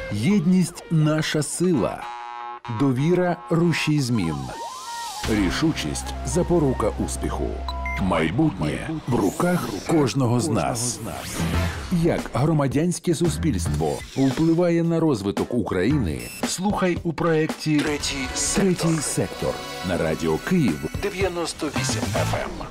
Єдність – наша сила. Довіра – рушій змін. Рішучість – запорука успіху. Майбутнє в руках кожного з нас. Як громадянське суспільство впливає на розвиток України? Слухай у проєкті «Третій сектор» на Радіо Київ 98 FM.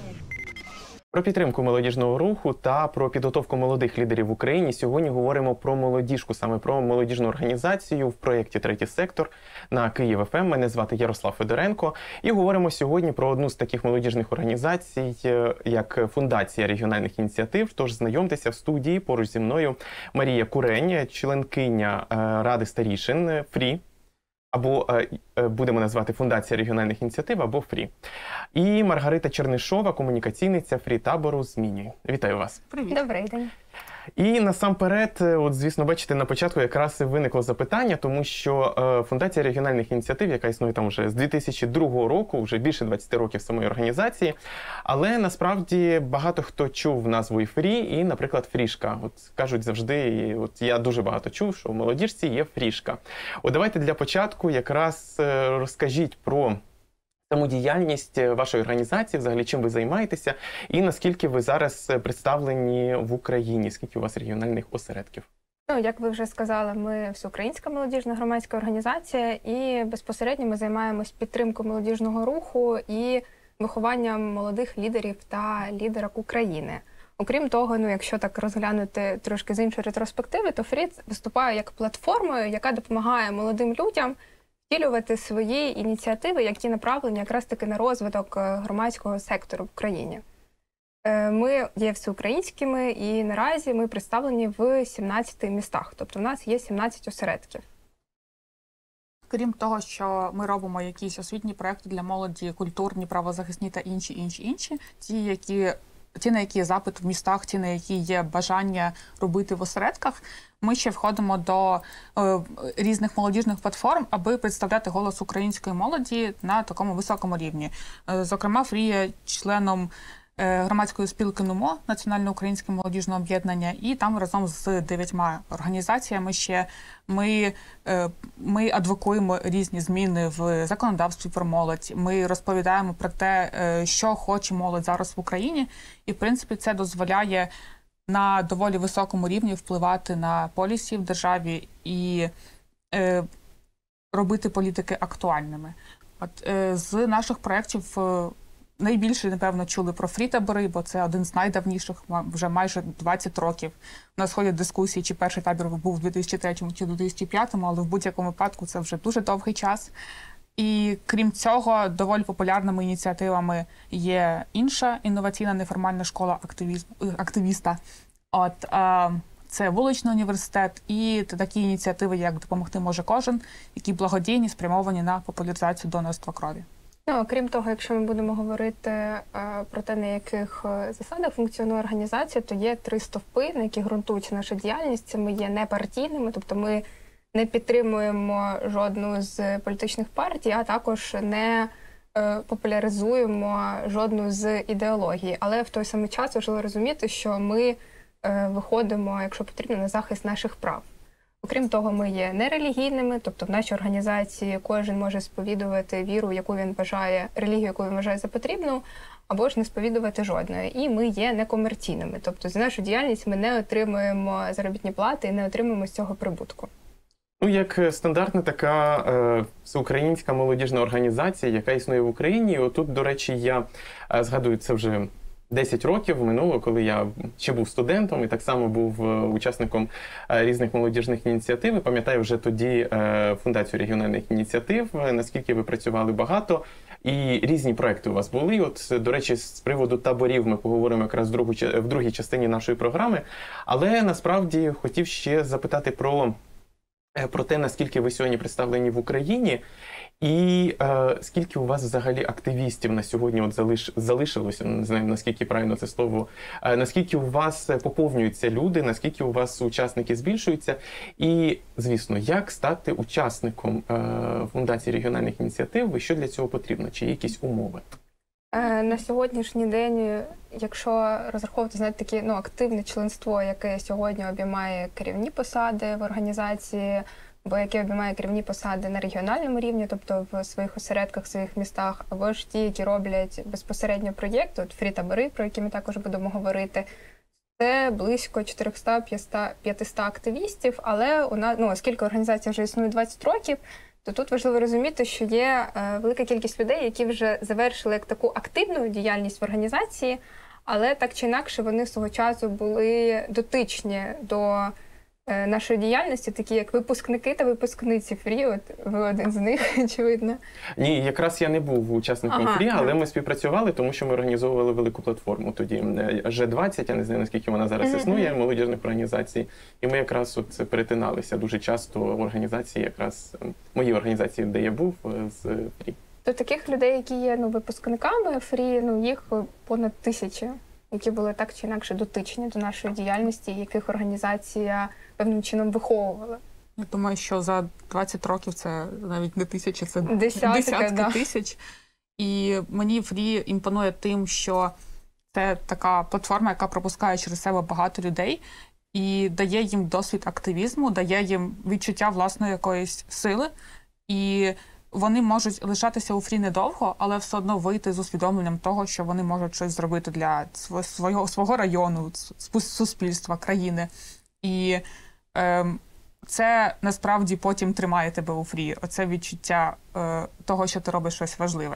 Про підтримку молодіжного руху та про підготовку молодих лідерів в Україні сьогодні говоримо про молодіжку, саме про молодіжну організацію в проєкті «Третій сектор» на Київ ФМ. Мене звати Ярослав Федоренко. І говоримо сьогодні про одну з таких молодіжних організацій, як Фундація регіональних ініціатив. Тож знайомтеся в студії поруч зі мною Марія Курень, членкиня Ради старішин ФРІ, або будемо назвати Фундація регіональних ініціатив, або ФРІ. І Маргарита Чернишова, комунікаційниця ФРІ-табору «Змінюй». Вітаю вас. Привіт. Добрий день. І насамперед, от, звісно, бачите, на початку якраз і виникло запитання, тому що Фундація регіональних ініціатив, яка існує там вже з 2002 року, вже більше 20 років самої організації, але насправді багато хто чув назву і ФРІ, і, наприклад, Фрішка. От кажуть завжди, і от я дуже багато чув, що в молодіжці є Фрішка. От давайте для початку якраз розкажіть про саму діяльність вашої організації, взагалі чим ви займаєтеся, і наскільки ви зараз представлені в Україні, скільки у вас регіональних осередків? Ну, як ви вже сказали, ми всеукраїнська молодіжна громадська організація, і безпосередньо ми займаємось підтримкою молодіжного руху і вихованням молодих лідерів та лідерок України. Окрім того, ну, якщо так розглянути трошки з іншої ретроспективи, то ФРІ виступає як платформою, яка допомагає молодим людям втілювати свої ініціативи, які направлені якраз таки на розвиток громадського сектору в Україні. Ми є всеукраїнськими і наразі ми представлені в 17 містах, тобто в нас є 17 осередків. Крім того, що ми робимо якісь освітні проекти для молоді, культурні, правозахисні та інші, ті, на які є запит в містах, ті, на які є бажання робити в осередках, ми ще входимо до різних молодіжних платформ, аби представляти голос української молоді на такому високому рівні. Зокрема, ФРІ є членом громадської спілки НУМО, Національно-українське молодіжне об'єднання, і там разом з 9 організаціями ще ми адвокуємо різні зміни в законодавстві про молодь, ми розповідаємо про те, що хоче молодь зараз в Україні, і, в принципі, це дозволяє на доволі високому рівні впливати на полісі в державі і робити політики актуальними. От, з наших проєктів найбільше, напевно, чули про ФРІ-табори, бо це один з найдавніших, вже майже 20 років. У нас ходять дискусії, чи перший табір був у 2003 чи 2005, але в будь-якому випадку це вже дуже довгий час. І крім цього, доволі популярними ініціативами є інша інноваційна неформальна школа активіста. Це вуличний університет і такі ініціативи, як «Допомогти може кожен», які благодійні, спрямовані на популяризацію донорства крові. Ну, крім того, якщо ми будемо говорити про те, на яких засадах функціонує організація, то є 3 стовпи, на які ґрунтується наша діяльність. Це ми є непартійними, тобто ми не підтримуємо жодну з політичних партій, а також не популяризуємо жодну з ідеологій. Але в той самий час важливо розуміти, що ми виходимо, якщо потрібно, на захист наших прав. Окрім того, ми є нерелігійними, тобто в нашій організації кожен може сповідувати віру, яку він вважає, релігію, яку він вважає за потрібну, або ж не сповідувати жодної. І ми є некомерційними, тобто за нашу діяльність ми не отримуємо заробітні плати і не отримуємо з цього прибутку. Ну, як стандартна така всеукраїнська молодіжна організація, яка існує в Україні, і отут, до речі, я згадую, це вже 10 років минуло, коли я ще був студентом і так само був учасником різних молодіжних ініціатив. І пам'ятаю вже тоді Фундацію регіональних ініціатив, наскільки ви працювали багато. І різні проекти у вас були. От, до речі, з приводу таборів ми поговоримо якраз в другій частині нашої програми. Але насправді хотів ще запитати про те, наскільки ви сьогодні представлені в Україні. І скільки у вас взагалі активістів на сьогодні от залишилося, не знаю, наскільки правильно це слово, наскільки у вас поповнюються люди, наскільки у вас учасники збільшуються, і, звісно, як стати учасником Фундації регіональних ініціатив, і що для цього потрібно, чи є якісь умови? На сьогоднішній день, якщо розраховувати, знаєте, таке активне членство, яке сьогодні обіймає керівні посади в організації, або який обіймає керівні посади на регіональному рівні, тобто в своїх осередках, в своїх містах, або ж ті, які роблять безпосередньо проєкти, от фрі-табори, про які ми також будемо говорити. Це близько 400-500 активістів, але оскільки організація вже існує 20 років, то тут важливо розуміти, що є велика кількість людей, які вже завершили як таку активну діяльність в організації, але так чи інакше вони свого часу були дотичні до нашої діяльності, такі як випускники та випускниці ФРІ. От ви один з них, очевидно. Ні, якраз я не був учасником ФРІ, але ми співпрацювали, тому що ми організовували велику платформу тоді. G20, я не знаю, наскільки вона зараз існує, молодіжних організацій. І ми якраз от перетиналися дуже часто в організації, якраз мої організації, де я був, з ФРІ. То таких людей, які є випускниками ФРІ, їх понад 1000, які були так чи інакше дотичні до нашої діяльності, яких організація певним чином виховувала. Я думаю, що за 20 років це навіть не 1000, це десятки тисяч. І мені ФРІ імпонує тим, що це така платформа, яка пропускає через себе багато людей і дає їм досвід активізму, дає їм відчуття власної якоїсь сили. І вони можуть лишатися у ФРІ недовго, але все одно вийти з усвідомленням того, що вони можуть щось зробити для свого району, суспільства, країни. І це насправді потім тримає тебе у ФРІ. Оце відчуття того, що ти робиш щось важливе.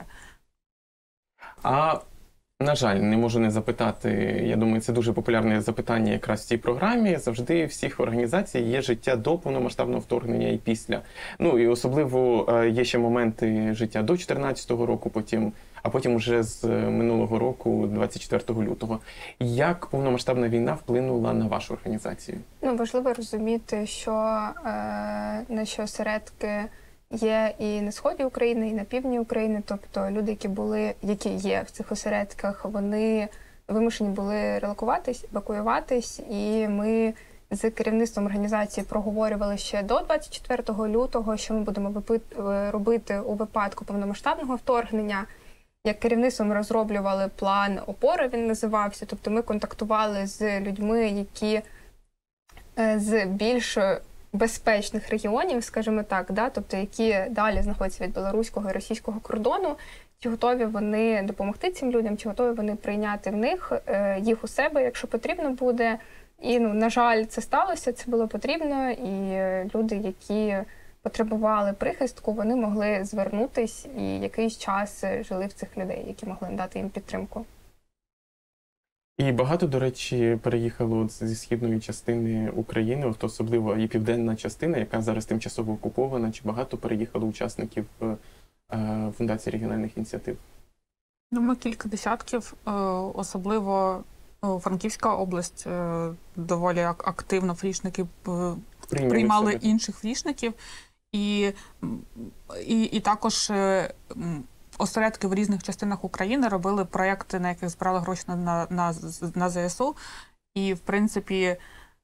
На жаль, не можу не запитати, я думаю, це дуже популярне запитання якраз в цій програмі. Завжди в всіх організацій є життя до повномасштабного вторгнення і після. І особливо є ще моменти життя до 2014 року, а потім вже з минулого року, 24 лютого. Як повномасштабна війна вплинула на вашу організацію? Важливо розуміти, що наші осередки є і на сході України, і на півдні України. Тобто люди, які є в цих осередках, вони вимушені були релокуватись, евакуюватись. І ми з керівництвом організації проговорювали ще до 24 лютого, що ми будемо робити у випадку повномасштабного вторгнення. Як керівництвом розроблювали план опори, він називався. Тобто ми контактували з людьми, які з більш безпечних регіонів, скажімо так, тобто які далі знаходяться від білоруського і російського кордону, чи готові вони допомогти цим людям, чи готові вони прийняти їх у себе, якщо потрібно буде. І, на жаль, це сталося, це було потрібно, і люди, які потребували прихистку, вони могли звернутись і якийсь час жили в цих людей, які могли дати їм підтримку. І багато, до речі, переїхало зі східної частини України, особливо і південна частина, яка зараз тимчасово окупована. Чи багато переїхало учасників Фундації регіональних ініціатив? Думаю, кілька десятків. Особливо Франківська область доволі активно фрішники приймали інших фрішників. І також осередки в різних частинах України робили проєкти, на яких збирали гроші на ЗСУ. І, в принципі,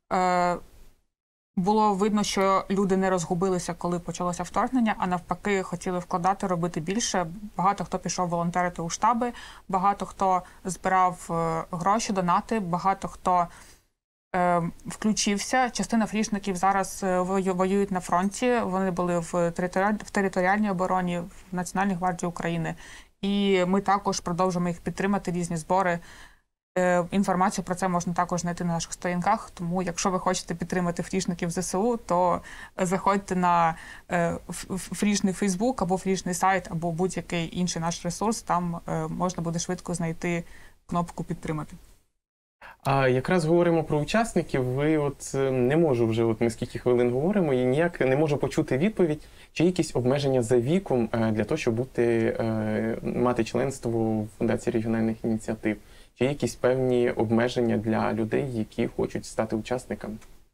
було видно, що люди не розгубилися, коли почалося вторгнення, а навпаки хотіли вкладати, робити більше. Багато хто пішов волонтерити у штаби, багато хто збирав гроші, донати, багато хто включився. Частина фрішників зараз воюють на фронті, вони були в територіальній обороні, в Національній гвардії України. І ми також продовжуємо їх підтримати, різні збори. Інформацію про це можна також знайти на наших сторінках, тому якщо ви хочете підтримати фрішників ЗСУ, то заходьте на фрішний Фейсбук або фрішний сайт, або будь-який інший наш ресурс, там можна буде швидко знайти кнопку «Підтримати». А якраз говоримо про учасників, не можу вже, ми скільки хвилин говоримо, і ніяк не можу почути відповідь, чи якісь обмеження за віком для того, щоб мати членство в Фундації регіональних ініціатив. Чи є якісь певні обмеження для людей, які хочуть стати учасниками?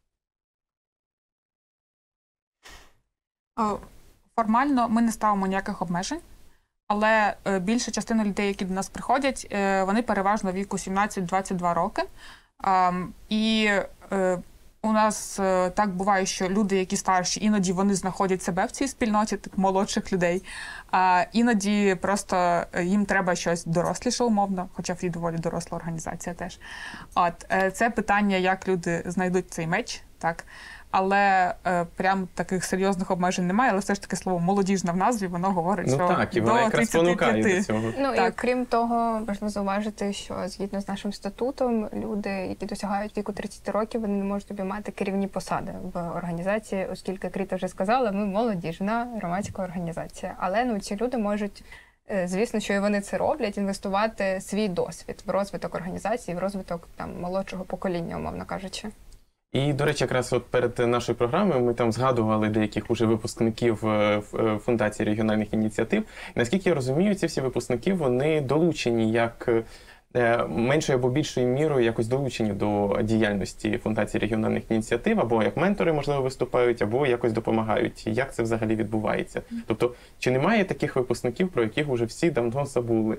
Формально ми не ставимо ніяких обмежень, але більша частина людей, які до нас приходять, вони переважно віку 17-22 роки. І у нас так буває, що люди, які старші, іноді вони знаходять себе в цій спільноті, так, молодших людей, а іноді просто їм треба щось доросліше, умовно, хоча ФРІ доволі доросла організація теж. Це питання, як люди знайдуть цей меч, так. але прям таких серйозних обмежень немає, але все ж таки слово «молодіжна» в назві, воно говорить, Ну що так, і вона до якраз 35. спонукає до цього. Ну і Так. крім того, важливо зауважити, що згідно з нашим статутом, люди, які досягають віку 30 років, вони не можуть обіймати керівні посади в організації, оскільки Кріта вже сказала, ми молодіжна громадська організація. Але ну ці люди можуть, звісно, що і вони це роблять, інвестувати свій досвід в розвиток організації, в розвиток там молодшого покоління, умовно кажучи. І, до речі, якраз от перед нашою програмою ми там згадували деяких уже випускників Фундації регіональних ініціатив. І, наскільки я розумію, ці всі випускники, вони долучені як меншою або більшою мірою якось долучені до діяльності Фундації регіональних ініціатив, або як ментори, можливо, виступають, або якось допомагають. Як це взагалі відбувається? Тобто, чи немає таких випускників, про яких вже всі давно забули?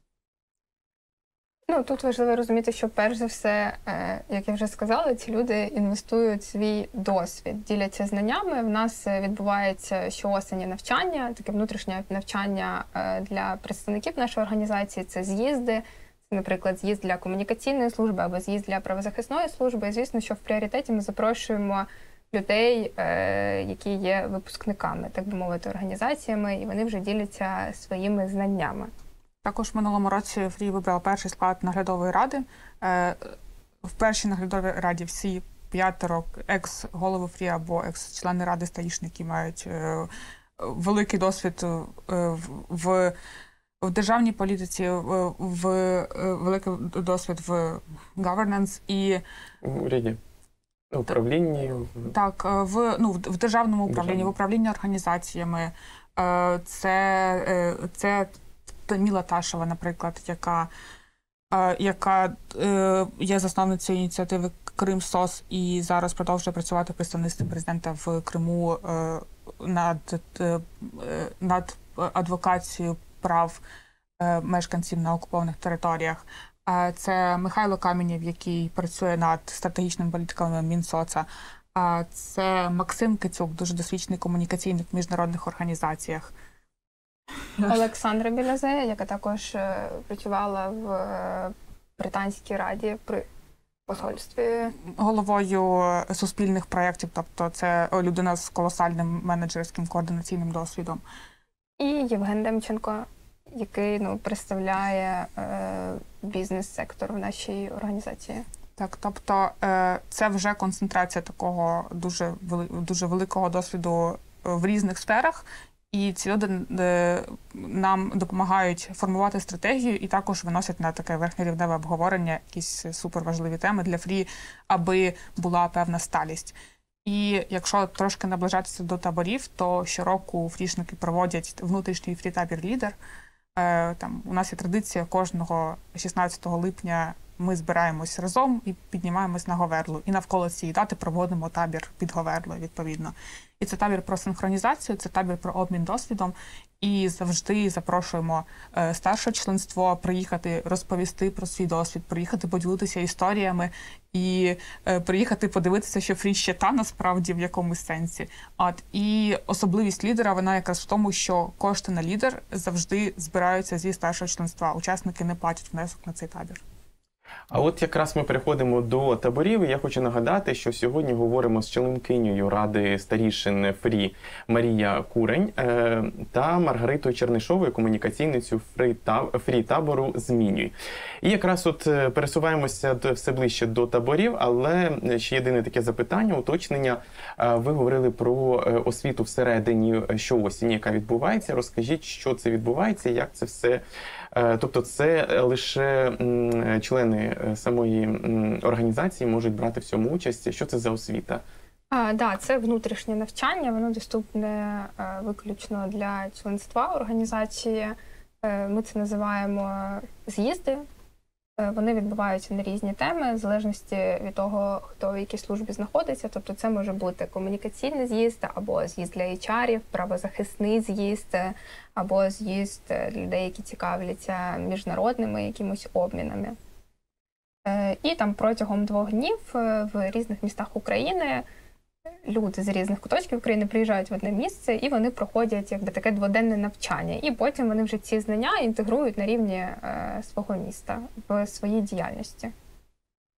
Ну, тут важливо розуміти, що перш за все, як я вже сказала, ці люди інвестують свій досвід, діляться знаннями. В нас відбувається щоосені навчання, таке внутрішнє навчання для представників нашої організації. Це з'їзди, це, наприклад, з'їзд для комунікаційної служби або з'їзд для правозахисної служби. І, звісно, що в пріоритеті ми запрошуємо людей, які є випускниками, так би мовити, організаціями, і вони вже діляться своїми знаннями. Також в минулому році ФРІ вибрав перший склад наглядової ради. В першій наглядовій раді всі 5 екс-голови ФРІ або екс-члени ради старішин, які мають великий досвід в державній політиці, великий досвід в governance і В уряді, управлінні? Так, в державному управлінні, в управлінні організаціями. Це Таміла Ташева, наприклад, яка є засновницею ініціативи Крим СОС і зараз продовжує працювати в представництві президента в Криму над адвокацією прав мешканців на окупованих територіях. Це Михайло Каменєв, який працює над стратегічними політиками Мінсоца. Це Максим Кицюк, дуже досвідчений комунікаційник в міжнародних організаціях. Олександра Білязея, яка також працювала в Британській раді при посольстві. Головою суспільних проєктів, тобто це людина з колосальним менеджерським координаційним досвідом. І Євген Демченко, який представляє бізнес-сектор в нашій організації. Так, тобто це вже концентрація такого дуже великого досвіду в різних сферах. І ці люди нам допомагають формувати стратегію і також виносять на таке верхньорівневе обговорення якісь суперважливі теми для ФРІ, аби була певна сталість. І якщо трошки наближатися до таборів, то щороку фрішники проводять внутрішній фрі-табір «Лідер». У нас є традиція, кожного 16 липня ми збираємось разом і піднімаємось на Говерлу. І навколо цієї дати проводимо табір під Говерлою, відповідно. І це табір про синхронізацію, це табір про обмін досвідом. І завжди запрошуємо старше членство приїхати розповісти про свій досвід, приїхати поділитися історіями і приїхати подивитися, що ФРІ ще та насправді в якомусь сенсі. І особливість лідера, вона якраз в тому, що кошти на лідер завжди збираються зі старшого членства. Учасники не платять внесок на цей табір. А от якраз ми переходимо до таборів, і я хочу нагадати, що сьогодні говоримо з членкинею Ради старішин ФРІ Марія Курень та Маргаритою Чернишовою, комунікаційницею ФРІ-табору «Змінюй». І якраз от пересуваємося все ближче до таборів, але ще єдине таке запитання, уточнення. Ви говорили про освіту всередині щоосені, яка відбувається. Розкажіть, що це відбувається, як це все... Тобто це лише члени самої організації можуть брати в цьому участь. Що це за освіта? Так, це внутрішнє навчання, воно доступне виключно для членства організації. Ми це називаємо з'їзди. Вони відбуваються на різні теми, в залежності від того, хто в якій службі знаходиться. Тобто це може бути комунікаційний з'їзд, або з'їзд для HR-ів, правозахисний з'їзд, або з'їзд для людей, які цікавляться міжнародними якимось обмінами. І там протягом 2 днів в різних містах України люди з різних куточків України приїжджають в одне місце, і вони проходять якби таке 2-денне навчання. І потім вони вже ці знання інтегрують на рівні свого міста в своїй діяльності.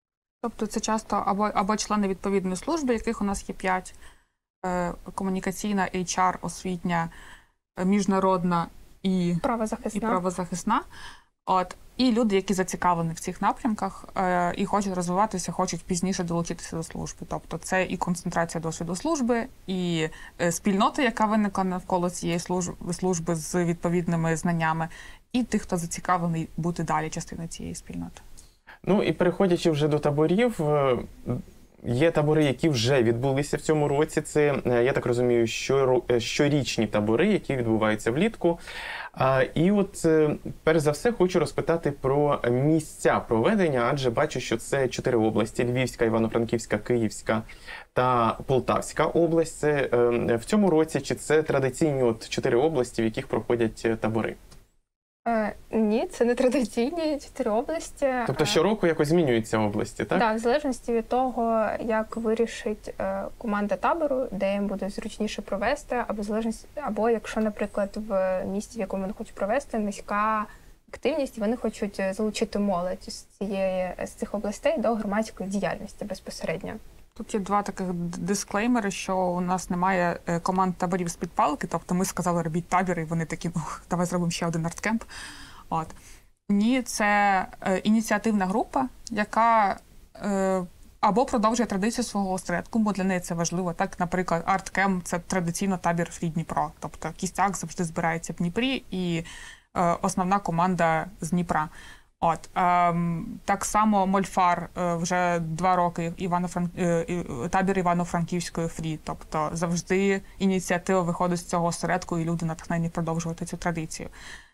Тобто це часто або члени відповідної служби, яких у нас є 5, комунікаційна, HR, освітня, міжнародна і правозахисна. І люди, які зацікавлені в цих напрямках і хочуть розвиватися, хочуть пізніше долучитися до служби. Тобто це і концентрація досвіду служби, і спільнота, яка виникла навколо цієї служби з відповідними знаннями, і тих, хто зацікавлений бути далі частиною цієї спільноти. Ну і переходячи вже до таборів, є табори, які вже відбулися в цьому році. Це, я так розумію, щорічні табори, які відбуваються влітку. І от, перш за все, хочу розпитати про місця проведення, адже бачу, що це 4 області – Львівська, Івано-Франківська, Київська та Полтавська область. Це в цьому році, чи це традиційні 4 області, в яких проходять табори? Ні, це не традиційні 4 області. Тобто щороку якось змінюються області, так? Так, в залежності від того, як вирішить команда табору, де їм буде зручніше провести, або якщо, наприклад, в місті, в якому вони хочуть провести, низька активність, вони хочуть залучити молодь з цих областей до громадської діяльності безпосередньо. Тут є 2 таких дисклеймери, що у нас немає команд таборів з-під палки, тобто ми сказали, робіть табір, і вони такі, ну, давай зробимо ще один арткемп. Ні, це ініціативна група, яка або продовжує традицію свого осередку, бо для неї це важливо. Так, наприклад, арткемп – це традиційно табір Фрі Дніпро, тобто кістяк завжди збирається в Дніпрі, і основна команда з Дніпра. Так само Мольфар вже 2 роки табір Івано-Франківської Фрі. Тобто завжди ініціатива виходить з цього осередку, і люди натхнені продовжувати цю традицію.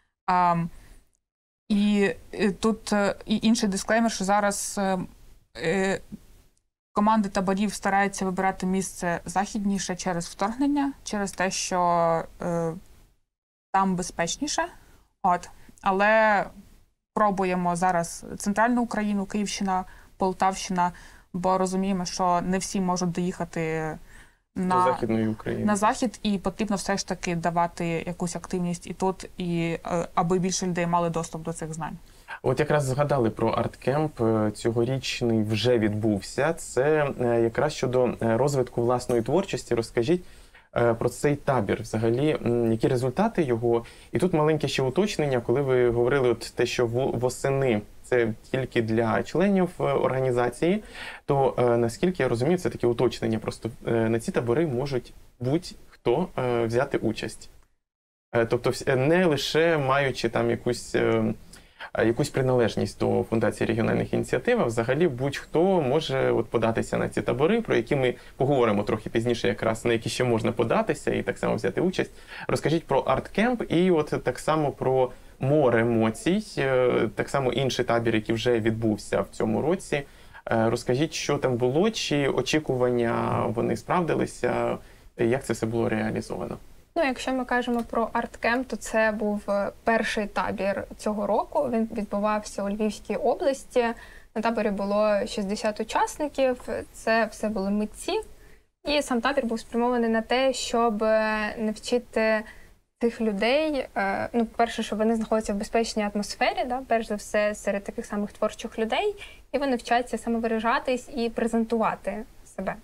І тут і інший дисклеймер, що зараз команди таборів стараються вибирати місце західніше через вторгнення, через те, що там безпечніше. Але пробуємо зараз центральну Україну, Київщина, Полтавщина, бо розуміємо, що не всі можуть доїхати на захід, і потрібно все ж таки давати якусь активність і тут, і аби більше людей мали доступ до цих знань. От якраз згадали про арткемп, цьогорічний вже відбувся. Це якраз щодо розвитку власної творчості. Розкажіть про цей табір взагалі, які результати його. І тут маленьке ще уточнення, коли ви говорили от те, що восени це тільки для членів організації, то наскільки я розумію, це таке уточнення, просто на ці табори можуть будь-хто взяти участь. Тобто не лише маючи там якусь приналежність до Фундації регіональних ініціатив, а взагалі будь-хто може податися на ці табори, про які ми поговоримо трохи пізніше, якраз на які ще можна податися і так само взяти участь. Розкажіть про арткемп і от так само про море емоцій, так само інший табір, який вже відбувся в цьому році. Розкажіть, що там було, чи очікування вони справдилися, як це все було реалізовано? Ну, якщо ми кажемо про арткемп, то це був перший табір цього року. Він відбувався у Львівській області. На таборі було 60 учасників, це все були митці. І сам табір був спрямований на те, щоб навчити тих людей, ну, по-перше, що вони знаходяться в безпечній атмосфері, перш за все, серед таких самих творчих людей, і вони вчаться самовиражатись і презентувати себе.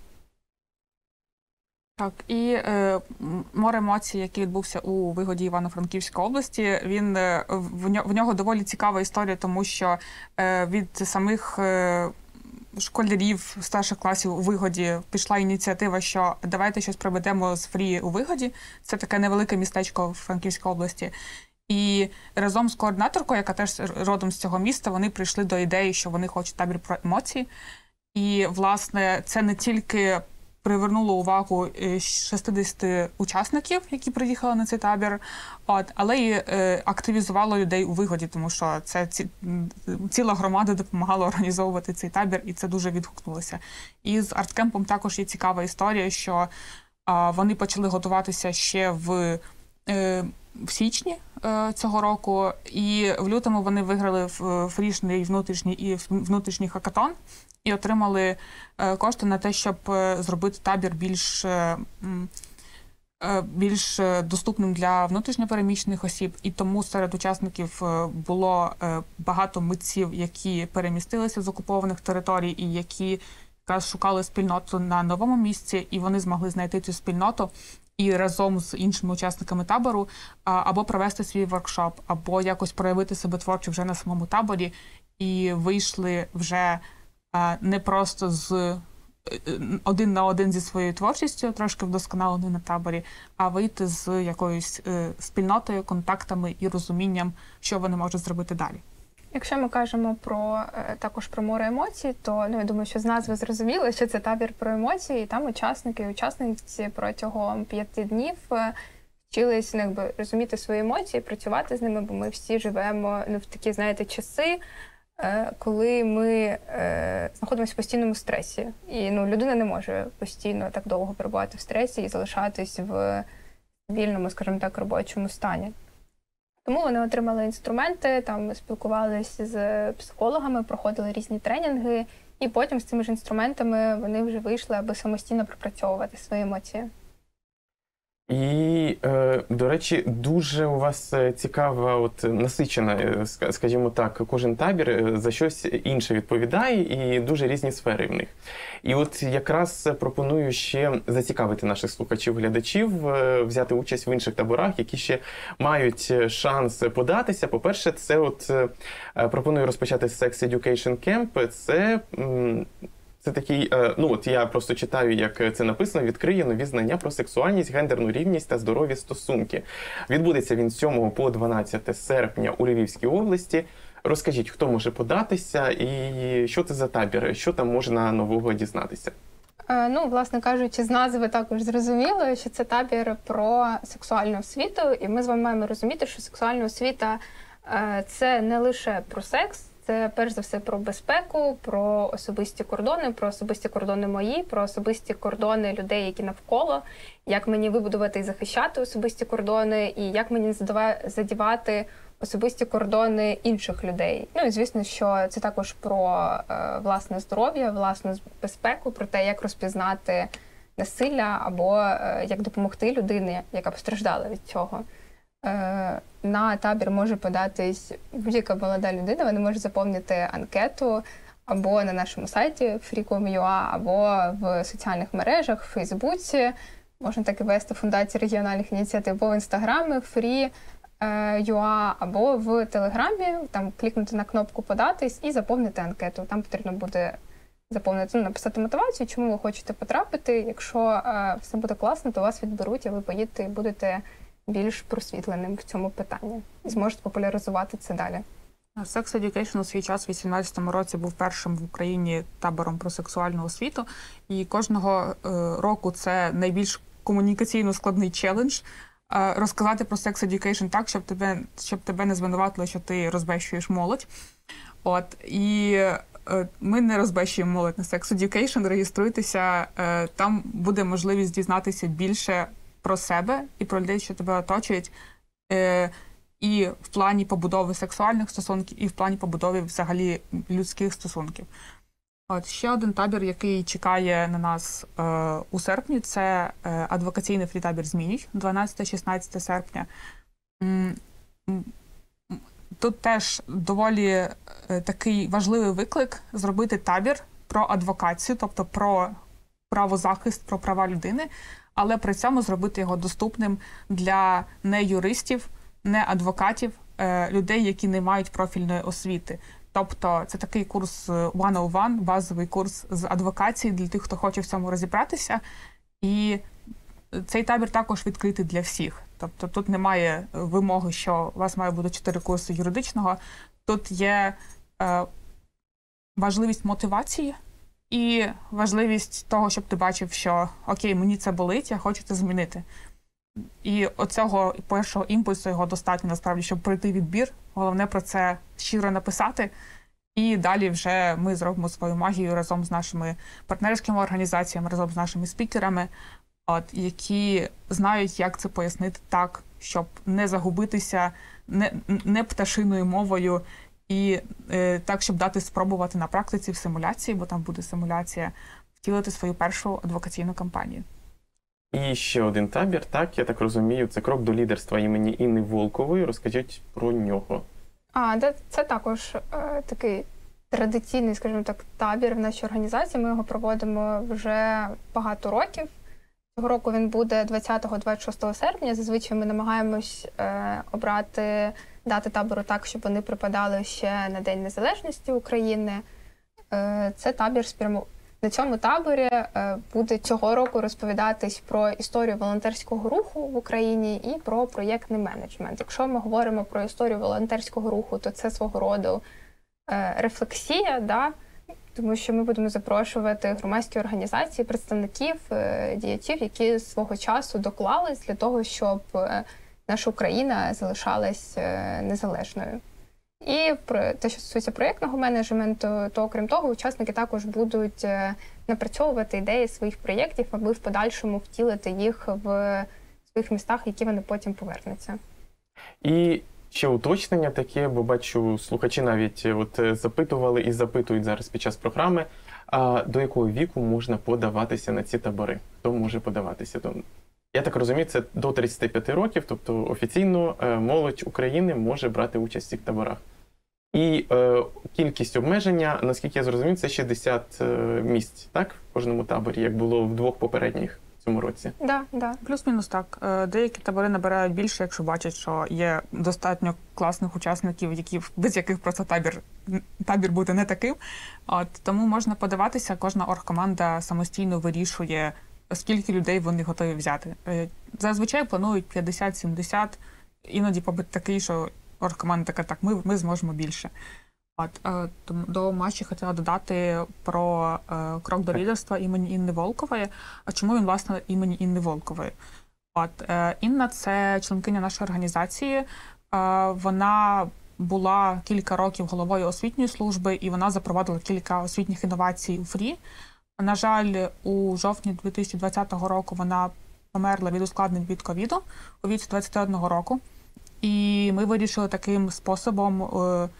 Так, і море емоцій, який відбувся у Вигоді Івано-Франківської області, в нього доволі цікава історія, тому що від самих школярів старших класів у Вигоді пішла ініціатива, що давайте щось проведемо з Фрі у Вигоді. Це таке невелике містечко в Франківській області. І разом з координаторкою, яка теж родом з цього міста, вони прийшли до ідеї, що вони хочуть табір про емоції. І, власне, це не тільки привернуло увагу 60 учасників, які приїхали на цей табір, але й активізувало людей у Вигоді, тому що це ціла громада допомагала організовувати цей табір, і це дуже відгукнулося. І з арткемпом також є цікава історія, що вони почали готуватися ще в січні цього року, і в лютому вони виграли фрішний внутрішній хакатон і отримали кошти на те, щоб зробити табір більш більш доступним для внутрішньопереміщених осіб, і тому серед учасників було багато митців, які перемістилися з окупованих територій і які якраз шукали спільноту на новому місці, і вони змогли знайти цю спільноту і разом з іншими учасниками табору або провести свій воркшоп, або якось проявити себе творчо вже на самому таборі, і вийшли вже не просто один на один зі своєю творчістю, трошки вдосконаленою на таборі, а вийти з якоюсь спільнотою, контактами і розумінням, що вони можуть зробити далі. Якщо ми кажемо також про море емоцій, то я думаю, що з назви зрозуміло, що це табір про емоції, і там учасники і учасниці протягом 5 днів вчились розуміти свої емоції, працювати з ними, бо ми всі живемо в такі, часи, коли ми знаходимося в постійному стресі. І людина не може постійно так довго перебувати в стресі і залишатись в вільному, скажімо так, робочому стані. Тому вони отримали інструменти, там спілкувалися з психологами, проходили різні тренінги, і потім з цими ж інструментами вони вже вийшли, аби самостійно пропрацьовувати свої емоції. І, до речі, дуже у вас цікава, насичена, скажімо так, кожен табір за щось інше відповідає і дуже різні сфери в них. І якраз пропоную ще зацікавити наших слухачів-глядачів, взяти участь в інших таборах, які ще мають шанс податися. По-перше, це пропоную розпочати з Sex Education Camp. Це такий, я просто читаю, як це написано, відкриє нові знання про сексуальність, гендерну рівність та здорові стосунки. Відбудеться він з 7 по 12 серпня у Львівській області. Розкажіть, хто може податися і що це за табір, що там можна нового дізнатися? Власне кажучи, з назви також зрозуміло, що це табір про сексуальну освіту, і ми з вами маємо розуміти, що сексуальна освіта – це не лише про секс, це перш за все про безпеку, про особисті кордони мої, про особисті кордони людей, які навколо, як мені вибудувати і захищати особисті кордони, і як мені задівати особисті кордони інших людей. І, звісно, що це також про власне здоров'я, власну безпеку, про те, як розпізнати насилля або як допомогти людині, яка постраждала від цього. На табір може податись будь-яка молода людина, вона може заповнити анкету або на нашому сайті free.com.ua, або в соціальних мережах, в Фейсбуці, можна так і вести Фундації регіональних ініціатив, або в Інстаграмі free.ua, або в Телеграмі, там клікнути на кнопку «Податись» і заповнити анкету. Там потрібно буде написати мотивацію, чому ви хочете потрапити. Якщо все буде класно, то вас відберуть, а ви поїдете і будете більш просвітленим в цьому питанні і зможете популяризувати це далі. Sex Education у свій час у 2018 році був першим в Україні табором про сексуальну освіту, і кожного року це найбільш комунікаційно складний челендж розказати про Sex Education так, щоб тебе не звинуватили, що ти розбещуєш молодь. І ми не розбещуємо молодь на Sex Education, реєструйтеся, там буде можливість дізнатися більше про себе і про людей, що тебе оточують, і в плані побудови сексуальних стосунків, і в плані побудови взагалі людських стосунків. Ще один табір, який чекає на нас у серпні, це адвокаційний фрі-табір «Змінюй» 12-16 серпня. Тут теж доволі такий важливий виклик зробити табір про адвокацію, тобто про правозахист, про права людини, але при цьому зробити його доступним для не юристів, не адвокатів, людей, які не мають профільної освіти. Тобто це такий курс 101, базовий курс з адвокації для тих, хто хоче в цьому розібратися. І цей табір також відкритий для всіх. Тобто тут немає вимоги, що у вас має бути 4 курси юридичного. Тут є важливість мотивації і важливість того, щоб ти бачив, що окей, мені це болить, я хочу це змінити. І оцього першого імпульсу його достатньо, насправді, щоб пройти відбір. Головне про це щиро написати. І далі вже ми зробимо свою магію разом з нашими партнерськими організаціями, разом з нашими спікерами, які знають, як це пояснити так, щоб не загубитися, не пташиною мовою, і так, щоб дати спробувати на практиці в симуляції, бо там буде симуляція, втілити свою першу адвокаційну кампанію. І ще один табір, так, я так розумію, це крок до лідерства імені Інни Волкової. Розкажіть про нього. Це також такий традиційний, скажімо так, табір в нашій організації. Ми його проводимо вже багато років. Цього року він буде 20-26 серпня. Зазвичай ми намагаємось обрати дати табору так, щоб вони припадали ще на День Незалежності України. Це табір На цьому таборі буде цього року розповідатись про історію волонтерського руху в Україні і про проєктний менеджмент. Якщо ми говоримо про історію волонтерського руху, то це свого роду рефлексія, да? Тому що ми будемо запрошувати громадські організації, представників, діячів, які свого часу доклались для того, щоб наша Україна залишалась незалежною. І те, що стосується проєктного менеджменту, то, окрім того, учасники також будуть напрацьовувати ідеї своїх проєктів, аби в подальшому втілити їх в своїх містах, які вони потім повернуться. І ще уточнення таке, бо бачу, слухачі навіть запитували і запитують зараз під час програми, до якого віку можна подаватися на ці табори? Хто може подаватися? Я так розумію, це до 35 років, тобто офіційно молодь України може брати участь в цих таборах. І кількість обмеження, наскільки я зрозумів, це 60 місць, так? В кожному таборі, як було в 2 попередніх в цьому році. Да. Плюс-мінус так. Деякі табори набирають більше, якщо бачать, що є достатньо класних учасників, без яких просто табір буде не таким. Тому можна подаватися, кожна оргкоманда самостійно вирішує, скільки людей вони готові взяти. Зазвичай планують 50-70, іноді побит такий, що оргкоманда така, так, ми зможемо більше. До матчі хотіла додати про крок до лідерства імені Інни Волкової. А чому він, власне, імені Інни Волкової? Інна – це членкиня нашої організації. Вона була кілька років головою освітньої служби, і вона запровадила кілька освітніх інновацій у ФРІ. На жаль, у жовтні 2020 року вона померла від ускладнень від ковіду у віці 21 року. І ми вирішили таким способом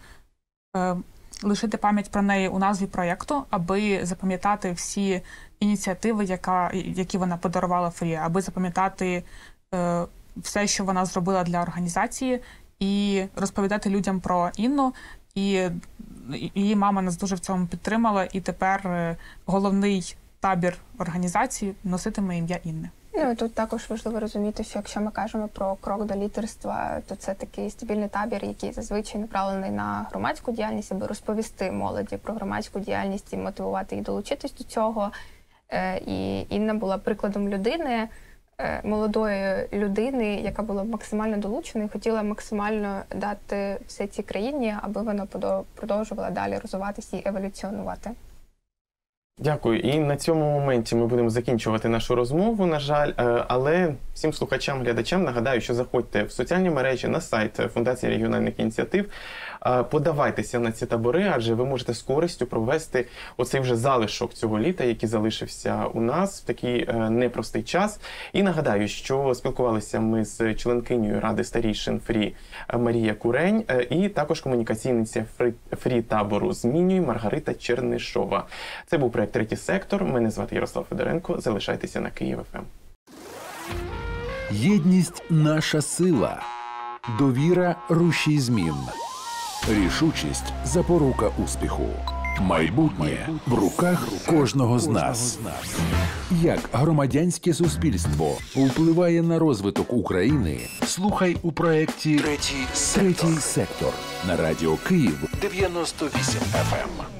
лишити пам'ять про неї у назві проєкту, аби запам'ятати всі ініціативи, які вона подарувала ФРІ, аби запам'ятати все, що вона зробила для організації, і розповідати людям про Інну. І її мама нас дуже в цьому підтримала, і тепер головний табір організації носитиме ім'я Інни. Тут також важливо розуміти, що якщо ми кажемо про крок до лідерства, то це такий стабільний табір, який зазвичай направлений на громадську діяльність, аби розповісти молоді про громадську діяльність і мотивувати їх долучитись до цього. І Інна була прикладом людини, молодої людини, яка була максимально долучена і хотіла максимально дати все цій країні, аби вона продовжувала далі розвиватися і еволюціонувати. Дякую. І на цьому моменті ми будемо закінчувати нашу розмову, на жаль. Але всім слухачам, глядачам нагадаю, що заходьте в соціальні мережі, на сайт Фундації регіональних ініціатив, подавайтеся на ці табори, адже ви можете з користю провести оцей вже залишок цього літа, який залишився у нас в такий непростий час. І нагадаю, що спілкувалися ми з членкинею Ради старійшин ФРІ Марія Курень і також комунікаційниця ФРІ-табору «Змінюй» Маргарита Чернишова. Це був проєкт «Третій сектор». Мене звати Ярослав Федоренко. Залишайтеся на Київ ФМ. Єдність – наша сила. Довіра – рушій змін. Рішучість – запорука успіху. Майбутнє в руках кожного з нас. Як громадянське суспільство впливає на розвиток України? Слухай у проєкті «Третій сектор» на Радіо Київ 98 FM.